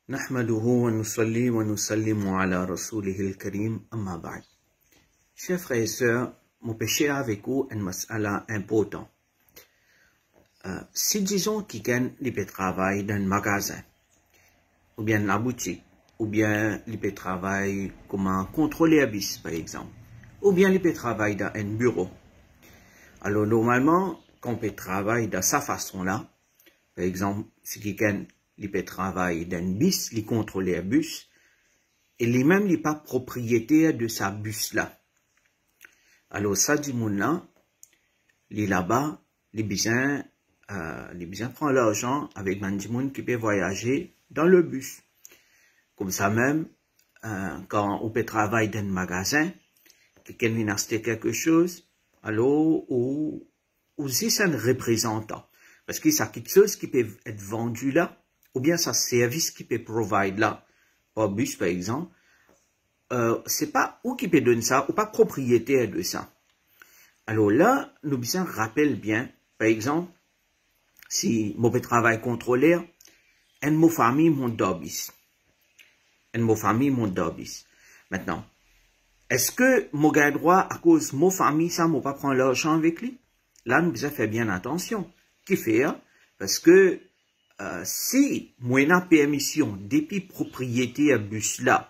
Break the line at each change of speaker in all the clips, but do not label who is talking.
نحمده ونصلي ونسلم على رسوله الكريم أما بعد. Chers frères et sœurs, mon péché avec vous est un masala important. Si disons quelqu'un peut travailler dans un magasin, ou bien dans la boutique, ou bien il peut travailler comme contrôler un bus par exemple, ou bien il peut travailler dans un bureau. Alors normalement, quand on peut travailler de sa façon-là, par exemple, si quelqu'un il peut travailler dans un bus, il contrôle un bus, et lui-même il n'est pas propriétaire de sa bus-là. Alors ça dit mon là, il est là-bas, il besoin prendre l'argent avec un monde qui peut voyager dans le bus. Comme ça même, quand on peut travailler dans un magasin, quelqu'un vient acheter quelque chose, alors ou si c'est un représentant, parce que c'est quelque chose qui peut être vendu là, ou bien ça service qui peut provide là, par bus par exemple, c'est pas où qui peut donner ça, ou pas propriétaire de ça. Alors là, nous besoin rappeler bien, par exemple, si mon travail contrôleur, un mot famille mon dobis. Un mot famille mon dobis. Maintenant, est-ce que mon gars droit à cause de mon famille, ça m'a pas prendre l'argent avec lui? Là, nous devons faire bien attention. Qui fait? Parce que si moi n'a permission depuis propriétaire bus là,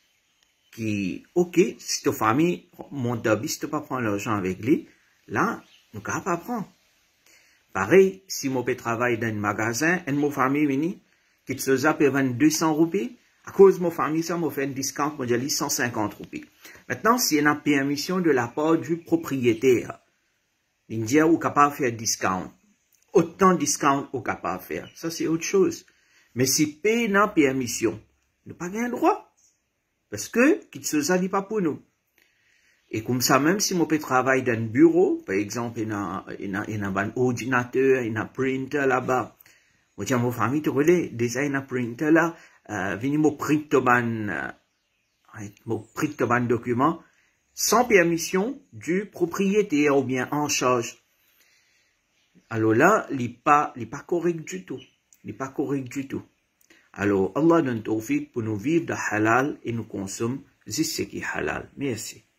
qui, ok, si ta famille, mon dobis, tu pas prendre l'argent avec lui, là, nous ne pouvons pas prendre. Pareil, si mon père travaille dans un magasin, et mon famille vient, qui se zappe et vend 200 roupies, à cause de mon famille, ça m'a fait un discount, moi j'ai 150 roupies. Maintenant, s'il y a une permission de la part du propriétaire, il dit, ou capable de faire discount. Autant de discount ou capable de faire. Ça, c'est autre chose. Mais si paye n'a permission, nous pas un droit. Parce que, qui se ça dit pas pour nous. Et comme ça, même si mon père travaille dans un bureau, par exemple, il y a un ordinateur, il y a un printer là-bas. Moi, tiens, mon famille, tu relais, déjà, il y a un printer là, venez mon print document, sans permission du propriétaire ou bien en charge. Alors là, il n'est pas correct du tout. Il n'est pas correct du tout. Alors, Allah donne tawfiq pour nous vivre de halal et nous consommer ce qui est halal. Merci.